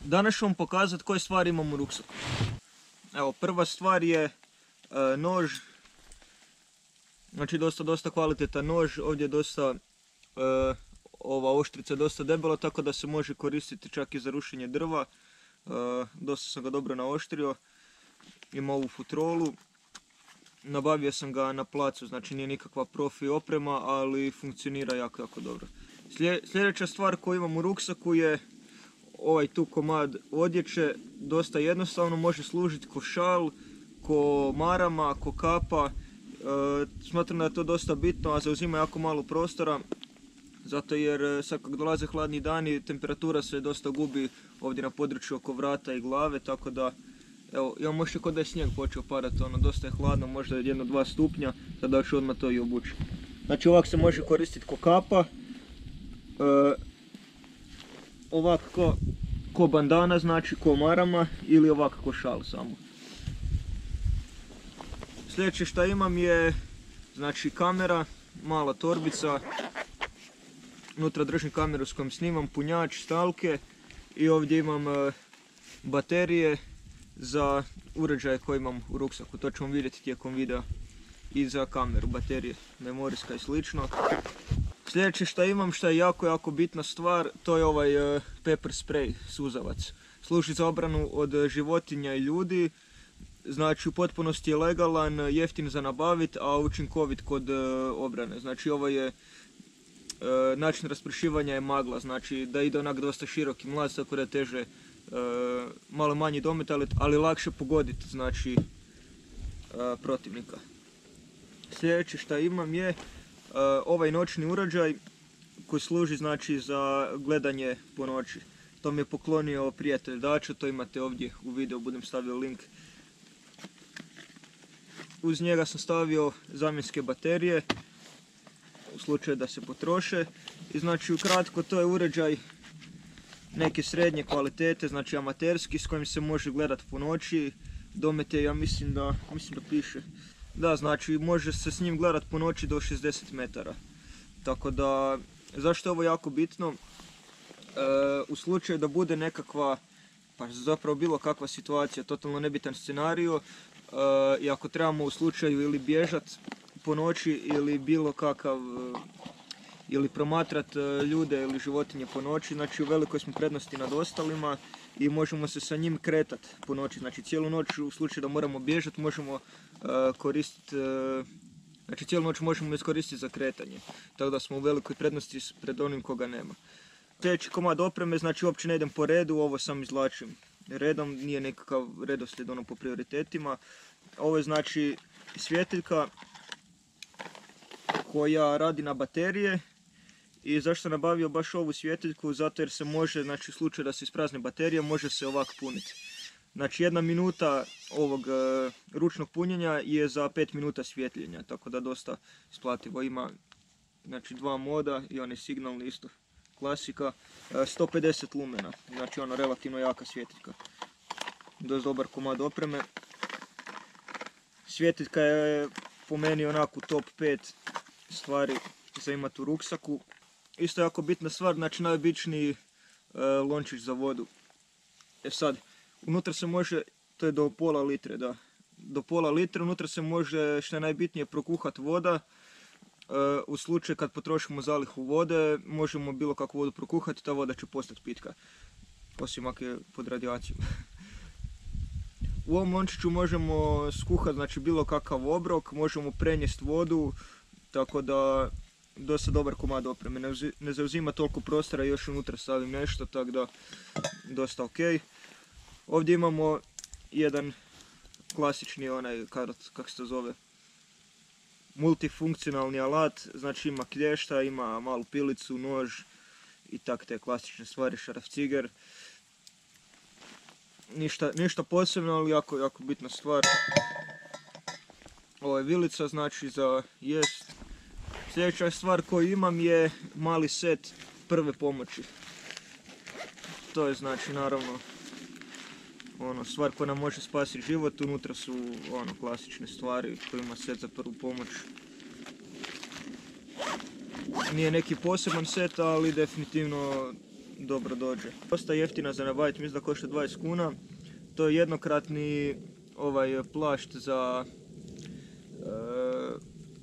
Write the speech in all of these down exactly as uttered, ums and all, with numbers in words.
Danas ću vam pokazati koje stvari imam u ruksaku. Evo, prva stvar je e, nož. Znači dosta, dosta kvalitetan nož. Ovdje je dosta, e, ova oštrica je dosta debela, tako da se može koristiti čak i za rušenje drva. E, dosta sam ga dobro naoštrio. Ima ovu futrolu. Nabavio sam ga na placu, znači nije nikakva profi oprema, ali funkcionira jako, jako dobro. Sljedeća stvar koju imam u ruksaku je ovaj tu komad odjeće. Dosta jednostavno, može služiti ko šal, ko marama, ko kapa. E, smatram da je to dosta bitno, a zauzima jako malo prostora. Zato jer sad kad dolaze hladni dani, temperatura se dosta gubi ovdje na području oko vrata i glave, tako da evo, imam možda kod da je snijeg počeo padati, ono, dosta je hladno, možda je jedno dva stupnja, sada ću odmah to i obući. Znači ovak se može koristiti ko kapa, e, ovak ko, ko bandana, znači ko marama, ili ovak ko šal samo. Sljedeće što imam je, znači, kamera, mala torbica, unutra držim kameru s kojom snimam, punjač, stalke i ovdje imam e, baterije za uređaje koje imam u ruksaku, to ćemo vidjeti tijekom videa, i za kameru, baterije, memorijska i slično. Sljedeće što imam, što je jako, jako bitna stvar, to je ovaj uh, pepper spray, suzavac. Služi za obranu od životinja i ljudi, znači u potpunosti je legalan, jeftin za nabaviti, a učinkovit kod uh, obrane. Znači ovo je, uh, način raspršivanja je magla, znači da ide onak dosta široki mlaz, tako da je teže, Uh, malo manji domet, ali, ali lakše pogoditi, znači, uh, protivnika. Sljedeće što imam je uh, ovaj noćni uređaj koji služi, znači, za gledanje po noći. To mi je poklonio prijatelj Dačo, to imate ovdje u videu, budem stavio link. Uz njega sam stavio zamjenske baterije u slučaju da se potroše. I znači ukratko, to je uređaj neke srednje kvalitete, znači amaterski, s kojim se može gledati po noći. Domet je, ja mislim da, mislim da piše. Da, znači može se s njim gledati po noći do šezdeset metara. Tako da, zašto je ovo jako bitno? E, u slučaju da bude nekakva, pa zapravo bilo kakva situacija, totalno nebitan scenarij, e, i ako trebamo u slučaju ili bježati po noći ili bilo kakav, ili promatrat ljude ili životinje po noći, znači u velikoj smo prednosti nad ostalima i možemo se sa njim kretati po noći. Znači cijelu noć u slučaju da moramo bježati možemo uh, koristiti, uh, znači cijelu noć možemo iskoristiti za kretanje. Tako da smo u velikoj prednosti pred onim koga nema. Sljedeći komad opreme, znači uopće ne idem po redu, ovo sam izvlačim redom, nije nekakav redoslijed ono po prioritetima. Ovo je znači svjetiljka koja radi na baterije. I zašto sam nabavio baš ovu svjetiljku? Zato jer se može, znači u slučaju da se isprazne baterije, može se ovak puniti. Znači jedna minuta ovog e, ručnog punjenja je za pet minuta svjetljenja, tako da dosta isplativo. Ima znači dva moda i on je signalni isto, klasika, e, sto pedeset lumena, znači ono relativno jaka svjetiljka. Dosta dobar komad opreme. Svjetiljka je po meni onako top pet stvari za imati u ruksaku. Isto jako bitna stvar, znači najobičniji e, lončić za vodu. E sad, unutra se može, to je do pola litre, da, do pola litre, unutra se može, što je najbitnije, prokuhati voda. E, u slučaju kad potrošimo zalihu vode, možemo bilo kakvu vodu prokuhati, ta voda će postati pitka. Osim ako je pod radijacijom. U ovom lončiću možemo skuhati, znači, bilo kakav obrok, možemo prenijesti vodu, tako da dosta dobar komad opreme, ne zauzima toliko prostora i još unutra stavim nešto, tako da dosta ok. Ovdje imamo jedan klasični onaj, kako se to zove, multifunkcionalni alat, znači ima klješta, ima malu pilicu, nož i tak te klasične stvari, šarafciger. Ništa, ništa posebno, ali jako, jako bitna stvar. Ovo je vilica, znači za jest. Sljedeća stvar koju imam je mali set prve pomoći. To je znači naravno ono, stvar koja nam može spasiti život. Unutra su ono, klasične stvari koji ima set za prvu pomoć. Nije neki poseban set, ali definitivno dobro dođe. Dosta jeftina za nabaviti, mislim da košta dvadeset kuna. To je jednokratni ovaj plašt za e,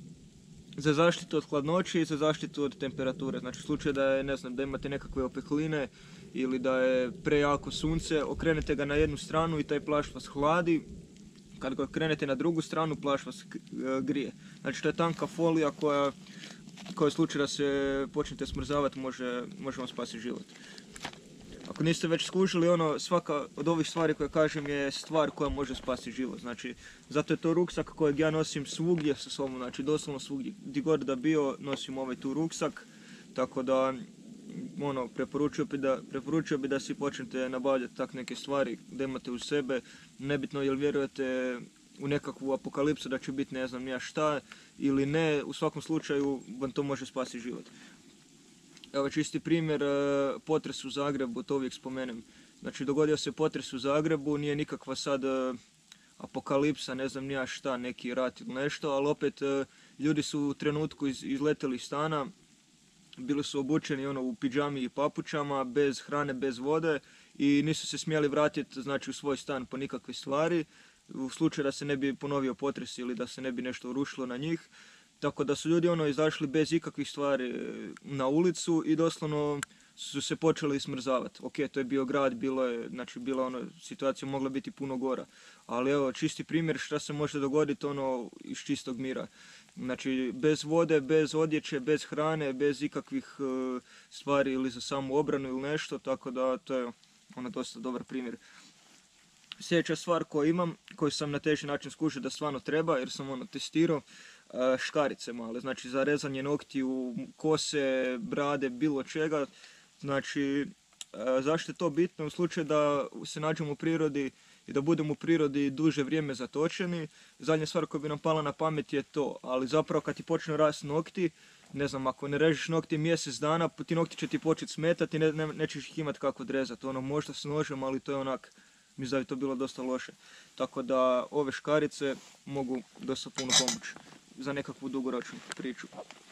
za zaštitu od hladnoće i za zaštitu od temperature. Znači u slučaju da je, ne znam, da imate nekakve opekline ili da je prejako sunce, okrenete ga na jednu stranu i taj plašt vas hladi. Kad ga okrenete na drugu stranu, plašt vas grije. Znači to je tanka folija koja, koja u slučaju da se počnete smrzavati može, može vam spasiti život. Ako niste već skužili, ono, svaka od ovih stvari koje kažem je stvar koja može spasiti život. Znači, zato je to ruksak kojeg ja nosim svugdje sa sobom, znači doslovno svugdje. Gdje god da bio, nosim ovaj tu ruksak, tako da, ono, preporučio bi da, preporučio bi da si počnete nabavljati tak neke stvari da imate uz sebe. Nebitno jel vjerujete u nekakvu apokalipsu da će biti ne znam ja šta ili ne, u svakom slučaju vam to može spasiti život. Evo čisti primjer, potres u Zagrebu, to uvijek spomenem. Znači dogodio se potres u Zagrebu, nije nikakva sad apokalipsa, ne znam nija šta, neki rat ili nešto, ali opet ljudi su u trenutku iz, izleteli iz stana, bili su obučeni ono, u pidžami i papučama, bez hrane, bez vode i nisu se smjeli vratiti znači, u svoj stan po nikakve stvari, u slučaju da se ne bi ponovio potres ili da se ne bi nešto urušilo na njih. Tako da su ljudi ono izašli bez ikakvih stvari na ulicu i doslovno su se počeli smrzavati. Ok, to je bio grad, bilo je, znači bila ono, situacija mogla biti puno gora. Ali evo, čisti primjer šta se može dogoditi ono iz čistog mira. Znači, bez vode, bez odjeće, bez hrane, bez ikakvih uh, stvari ili za samu obranu ili nešto, tako da to je ono dosta dobar primjer. Sljedeća stvar koju imam, koju sam na teži način skužio da stvarno treba, jer sam ono testirao, škarice male, znači za rezanje noktiju, kose, brade, bilo čega. Znači, zašto je to bitno? U slučaju da se nađemo u prirodi i da budemo u prirodi duže vrijeme zatočeni, zadnja stvar koja bi nam pala na pamet je to, ali zapravo kad ti počnu rasti nokti, ne znam, ako ne režeš nokti mjesec dana, ti nokti će ti početi smetati i ne, ne, nećeš ih imati kako odrezati. Ono, možda s nožem, ali to je onak, mislim da bi to bilo dosta loše. Tako da ove škarice mogu dosta puno pomoći za nekakvu dugoročnu priču.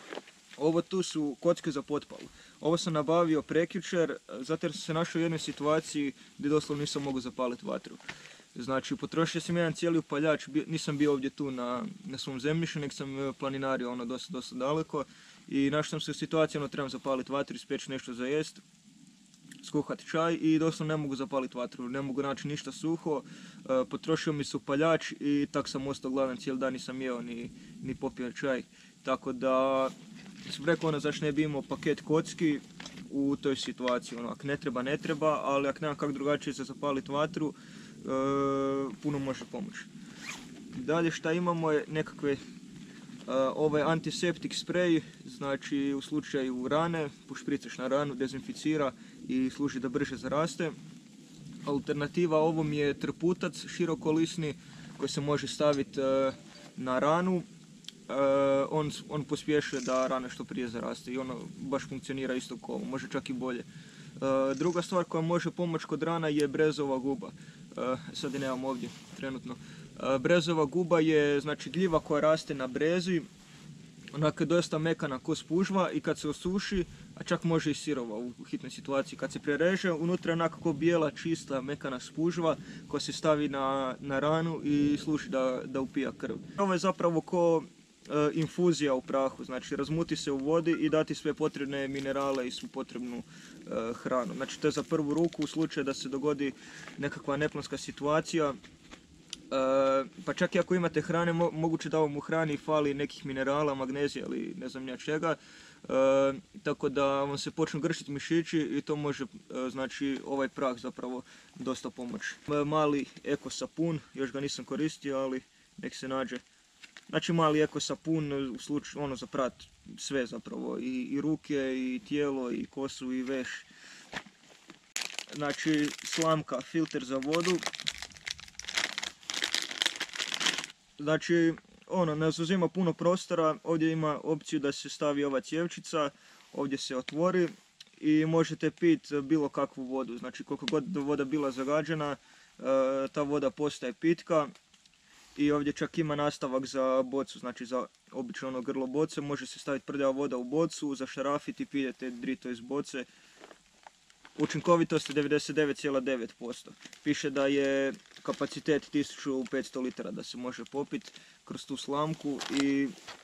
Ovo tu su kocke za potpalu. Ovo sam nabavio prekjučer, zato jer sam se našao u jednoj situaciji gdje doslovno nisam mogao zapaliti vatru. Znači, potrošio sam jedan cijeli upaljač, nisam bio ovdje tu na, na svom zemljištu, nego sam planinario ono dosta, dosta daleko i našao sam se u situaciji, ono trebam zapaliti vatru, ispeći nešto za jest, skuhati čaj i doslovno ne mogu zapaliti vatru, ne mogu naći ništa suho, e, potrošio mi se upaljač i tak sam ostao gladan cijeli dan, nisam jeo ni, ni popio čaj. Tako da sam rekao ono zašto ne bi imao paket kocki u toj situaciji, ono ako ne treba ne treba, ali ako nemam kako drugačije za zapaliti vatru, e, puno može pomoći. Dalje šta imamo je nekakve Uh, ovaj antiseptik sprej, znači u slučaju rane, pošpricaš na ranu, dezinficira i služi da brže zaraste. Alternativa ovom je trputac širokolisni koji se može staviti uh, na ranu. Uh, on, on pospješuje da rana što prije zaraste i ono baš funkcionira isto kao ovo, može čak i bolje. Uh, druga stvar koja može pomoći kod rana je brezova guba. Uh, sad je nemam ovdje trenutno. Brezova guba je znači gljiva koja raste na brezi, onako je dosta mekana ko spužva i kad se osuši, a čak može i sirova u hitnoj situaciji, kad se prereže, unutra je onako bijela, čista, mekana spužva koja se stavi na, na ranu i služi da, da upija krv. Ovo je zapravo ko e, infuzija u prahu, znači razmuti se u vodi i dati sve potrebne minerale i svu potrebnu e, hranu. Znači to je za prvu ruku u slučaju da se dogodi nekakva neplanska situacija. Uh, pa čak i ako imate hrane, mo moguće da vam u hrani fali nekih minerala, magnezija ili ne znam ja čega, uh, tako da vam se počnu gršiti mišići i to može, uh, znači, ovaj prah zapravo dosta pomoći. Mali eko sapun, još ga nisam koristio, ali nek se nađe. Znači mali eko sapun, u slučaju, ono za prat sve zapravo, i, i ruke, i tijelo, i kosu, i veš. Znači slamka, filter za vodu. Znači, ono, ne zauzima puno prostora, ovdje ima opciju da se stavi ova cjevčica, ovdje se otvori i možete piti bilo kakvu vodu. Znači, koliko god voda bila zagađena, ta voda postaje pitka i ovdje čak ima nastavak za bocu, znači za obično ono grlo boce, može se staviti prljava voda u bocu, zašarafiti i pijete drito iz boce. učinkovitost je devedeset devet zarez devet posto. Piše da je kapacitet tisuću petsto litara da se može popiti kroz tu slamku i,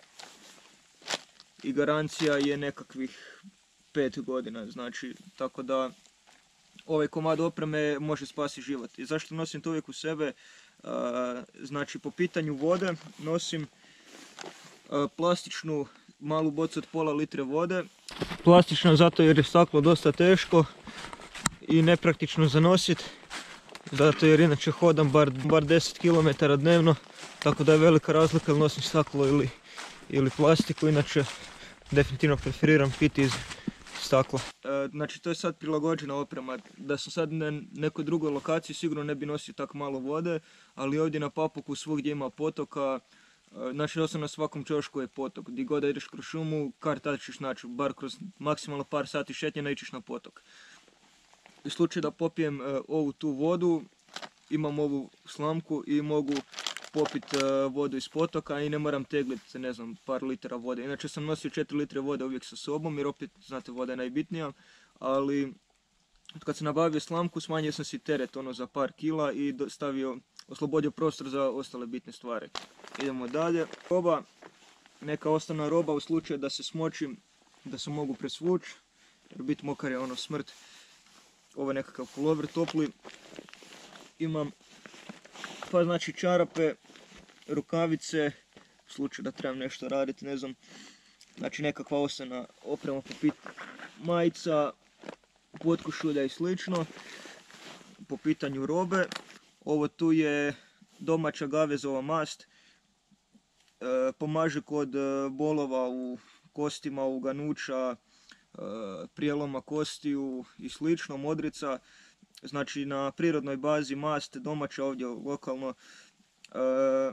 i garancija je nekakvih pet godina, znači, tako da ovaj komad opreme može spasiti život. I zašto nosim to uvijek u sebe? Uh, znači, po pitanju vode nosim uh, plastičnu malu bocu od pola litre vode. Plastično zato jer je staklo dosta teško i nepraktično za nosit, zato jer inače hodam bar, bar deset kilometara dnevno, tako da je velika razlika ili nosim staklo ili, ili plastiku, inače definitivno preferiram piti iz stakla. E, znači to je sad prilagođena oprema, da sam sad na nekoj drugoj lokaciji sigurno ne bi nosio tako malo vode, ali ovdje na Papuku svugdje ima potoka, e, znači doslovno na svakom čošku je potok, gdje god da ideš kroz šumu, kar tada ćeš naći, bar kroz maksimalno par sati šetnje naiđeš na potok. U slučaju da popijem e, ovu tu vodu, imam ovu slamku i mogu popiti e, vodu iz potoka i ne moram tegliti, ne znam, par litara vode. Inače sam nosio četiri litre vode uvijek sa sobom jer opet, znate, voda je najbitnija, ali kad sam nabavio slamku smanjio sam si teret ono za par kila i stavio, oslobodio prostor za ostale bitne stvari. Idemo dalje. Roba, neka osnovna roba u slučaju da se smočim, da se mogu presvući, jer bit mokar je ono smrt. Ovo je nekakav pulover topli. Imam pa znači čarape, rukavice, u slučaju da trebam nešto raditi, ne znam. Znači nekakva osnovna oprema po pitanju majica, potkošulja i slično. Po pitanju robe, ovo tu je domaća gavezova mast. E, pomaže kod bolova u kostima, uganuća, prijeloma kostiju i slično, modrica, znači na prirodnoj bazi mast, domaća ovdje lokalno, e,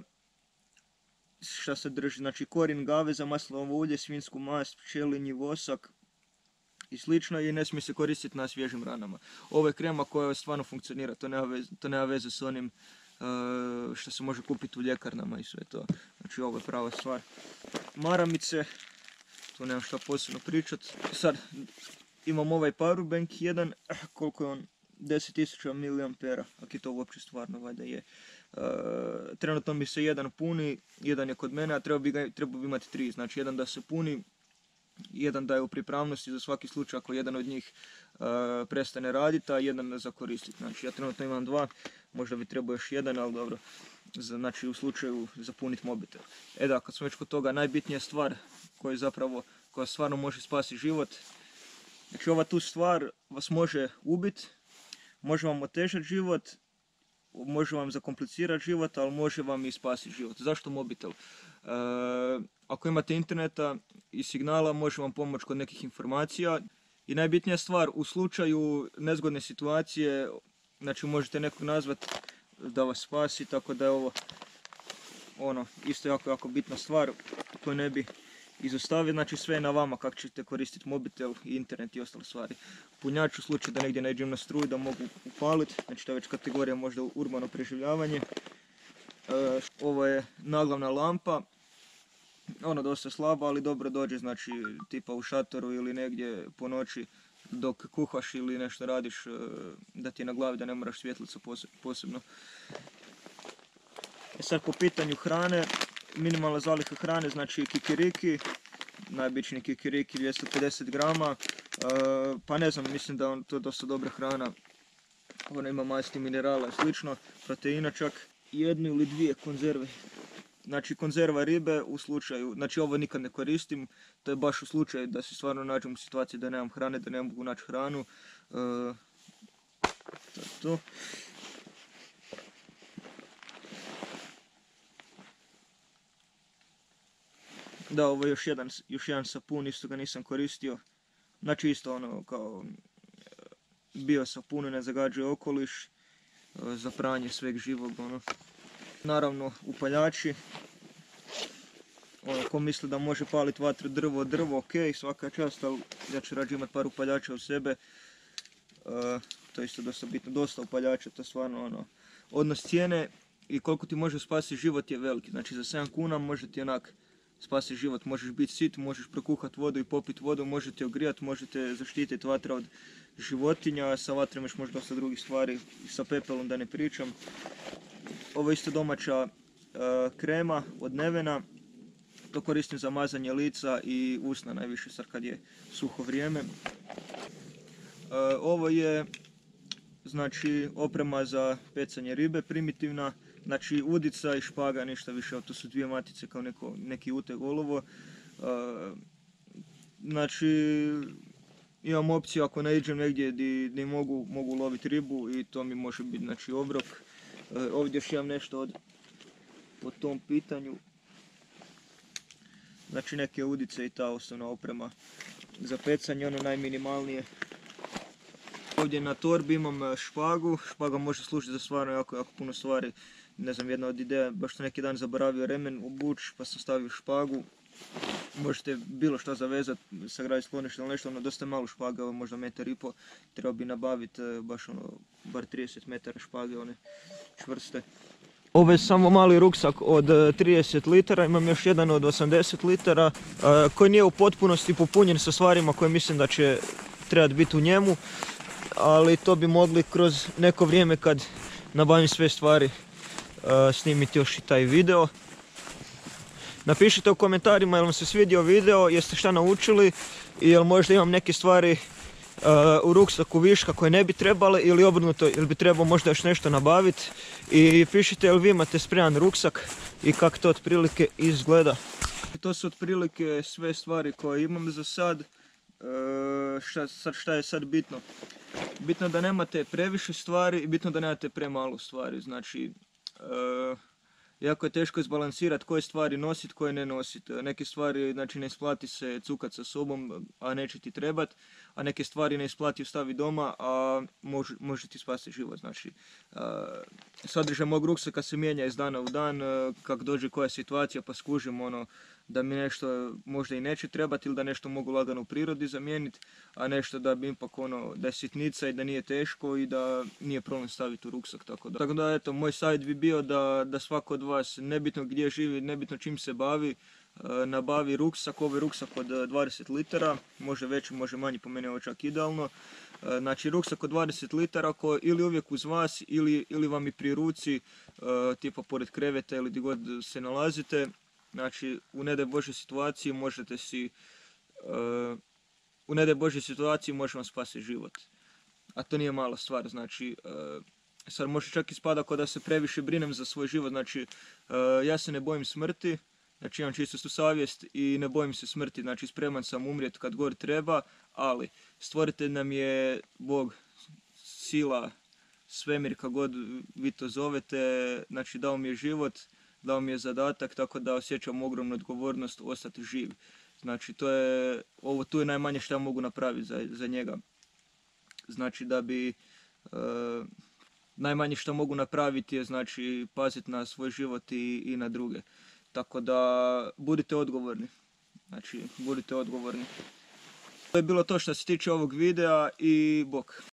šta se drži, znači korijen gaveza, maslinovo ulje, svinjsku mast, pčelinji vosak i slično i ne smije se koristiti na svježim ranama. Ovo je krema koja stvarno funkcionira, to nema veze, to nema veze s onim e, što se može kupiti u ljekarnama i sve to, znači ovo je prava stvar. Maramice, tu nemam šta posebno pričat. Sad imam ovaj powerbank jedan, koliko je on, deset tisuća miliampera, ako je to uopće stvarno, valjda je. E, trenutno mi se jedan puni, jedan je kod mene, a trebao bi, ga, trebao bi imati tri, znači jedan da se puni, jedan da je u pripravnosti za svaki slučaj ako jedan od njih e, prestane raditi, a jedan za koristiti. Znači ja trenutno imam dva, možda bi trebao još jedan, ali dobro, znači u slučaju zapuniti mobitel. E da, kad smo već kod toga, najbitnija stvar koja zapravo, koja stvarno može spasiti život, znači ova tu stvar vas može ubiti, može vam otežati život, može vam zakomplicirati život, ali može vam i spasiti život. Zašto mobitel? E, ako imate interneta i signala, može vam pomoći kod nekih informacija. I najbitnija stvar, u slučaju nezgodne situacije, znači možete nekog nazvati da vas spasi, tako da je ovo ono, isto jako, jako bitna stvar koju ne bi izostavio, znači sve je na vama kako ćete koristiti mobitel, internet i ostale stvari. Punjač u slučaju da negdje naiđem na struju da mogu upaliti, znači to je već kategorija možda urbano preživljavanje. E, ovo je naglavna lampa, ona dosta slaba, ali dobro dođe, znači tipa u šatoru ili negdje po noći dok kuhaš ili nešto radiš, da ti je na glavi da ne moraš svjetlicu posebno. E sad po pitanju hrane, minimalna zaliha hrane, znači kikiriki, najobičniji kikiriki dvjesto pedeset grama, e, pa ne znam, mislim da on, to je dosta dobra hrana, ona ima masti, minerala i slično, proteina čak, jednu ili dvije konzerve. Znači konzerva ribe u slučaju, znači ovo nikad ne koristim, to je baš u slučaju da se stvarno nađem u situaciji da nemam hrane, da ne mogu naći hranu. E, to je to. Da, ovo je još jedan, još jedan sapun, isto ga nisam koristio. Znači isto ono kao bio sapun, ne zagađuje okoliš, za pranje sveg živog, ono. Naravno upaljači, ono, ko misli da može paliti vatru drvo, drvo, ok, svaka čast, ali ja ću rađe imati par upaljača u sebe, e, to je isto dosta bitno, dosta upaljača, to je stvarno ono, odnos cijene i koliko ti može spasiti život je veliki, znači za sedam kuna može ti onak spasi život. Možeš biti sit, možeš prokuhati vodu i popiti vodu, možete ogrijati, možete zaštititi vatra od životinja, sa vatrom još možda dosta drugih stvari, sa pepelom da ne pričam. Ovo je isto domaća uh, krema od Nevena, to koristim za mazanje lica i usna najviše sad kad je suho vrijeme. Uh, ovo je znači oprema za pecanje ribe, primitivna, znači udica i špaga, ništa više, to su dvije matice kao neko, neki uteg olovo. Uh, znači imam opciju ako naiđem negdje gdje mogu, mogu loviti ribu i to mi može biti znači obrok. Uh, ovdje još imam nešto od, po tom pitanju. Znači neke udice i ta osnovna oprema za pecanje, ono najminimalnije. Ovdje na torbi imam špagu, špaga može služiti za stvarno jako, jako puno stvari. Ne znam, jedna od ideja, baš sam neki dan zaboravio remen obući pa sam stavio špagu. Možete bilo što zavezati, sagraditi sklonište ili nešto, ono dosta malo špaga, možda metar i po. Treba bi nabaviti baš ono, bar trideset metara špage, one čvrste. Ovo je samo mali ruksak od trideset litara, imam još jedan od osamdeset litara koji nije u potpunosti popunjen sa stvarima koje mislim da će trebati biti u njemu, ali to bi mogli kroz neko vrijeme kad nabavim sve stvari snimiti još i taj video. Napišite u komentarima jel vam se svidio video, jeste šta naučili i jel možda imam neke stvari Uh, u ruksaku viška koje ne bi trebale ili obrnuto, ili bi trebao možda još nešto nabaviti. I pišite jel vi imate spreman ruksak i kako to otprilike izgleda. To su otprilike sve stvari koje imam za sad. Uh, šta, sad šta je sad bitno? Bitno da nemate previše stvari i bitno da nemate premalo stvari. Znači, uh, jako je teško izbalansirati koje stvari nositi, koje ne nositi. Neke stvari znači, ne isplati se cukat sa sobom, a neće ti trebat, a neke stvari ne isplati ostaviti doma, a može, može ti spasiti život. Znači, uh, sadržaj mog ruksaka se mijenja iz dana u dan, uh, kako dođe koja situacija pa skužim ono, da mi nešto možda i neće trebati ili da nešto mogu lagano u prirodi zamijeniti, a nešto da bi ipak ono, da je sitnica i da nije teško i da nije problem staviti u ruksak. Tako da, tako da eto, moj savjet bi bio da, da svako od vas, nebitno gdje živi, nebitno čim se bavi, nabavi ruksak. Ovo je ruksak od dvadeset litara, može veći, može manji, po meni je ovo čak idealno. Znači ruksak od dvadeset litara koji ili uvijek uz vas ili, ili vam i pri ruci, tipa pored kreveta ili gdje god se nalazite. Znači u ne daj Božoj situaciji možete si, u ne daj Božoj situaciji može vam spasiti život. A to nije mala stvar, znači sad može čak ispada kao da se previše brinem za svoj život. Znači ja se ne bojim smrti. Znači imam čistu savjest i ne bojim se smrti, znači spreman sam umrijeti kad god treba, ali stvoritelj nam je Bog, sila, svemir, kako god vi to zovete, znači dao mi je život, dao mi je zadatak, tako da osjećam ogromnu odgovornost ostati živ. Znači to je, ovo tu je najmanje što ja mogu napraviti za, za njega. Znači da bi, e, najmanje što mogu napraviti je znači paziti na svoj život i, i na druge. Tako da budite odgovorni, znači budite odgovorni. To je bilo to što se tiče ovog videa i bok.